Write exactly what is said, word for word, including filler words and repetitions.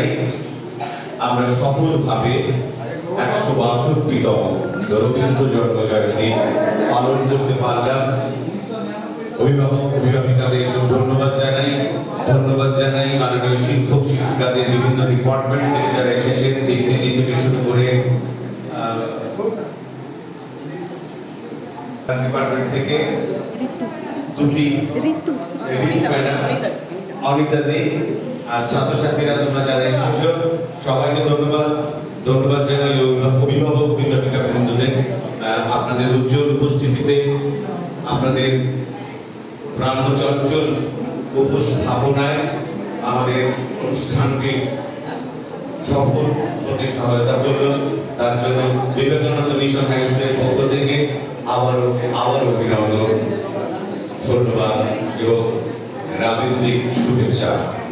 আমরা সফলভাবে একশো বাষট্টিতম রবীন্দ্র জন্ম জয়ন্তী পালন করতে পারলাম। অভিভাবক অভিভাবিকাদের ধন্যবাদ জানাই ধন্যবাদ জানাই মাননীয় শিক্ষক শিক্ষিকাদের বিভিন্ন ডিপার্টমেন্ট থেকে যারা এসেছেন, ডিগ্রি থেকে শুরু করে ডিপার্টমেন্ট থেকে দুটি ঋতু ম্যাডাম, অনিতা দে আর ছাত্রছাত্রীরা তোমরা যারা এসেছো সবাইকে ধন্যবাদ ধন্যবাদ জানাই। অভিভাবক অভিভাবিকা বন্ধুদের আপনাদের উজ্জ্বল উপস্থিতিতে, আপনাদের প্রাণচঞ্চল উপস্থাপনায় আমাদের অনুষ্ঠানকে সফল হতে সহায়তা করল। তার জন্য বিবেকানন্দ মিশন হাই স্কুলের পক্ষ থেকে আবারও আবারও অভিনন্দন, ধন্যবাদ এবং রাবীন্দ্রিক শুভেচ্ছা।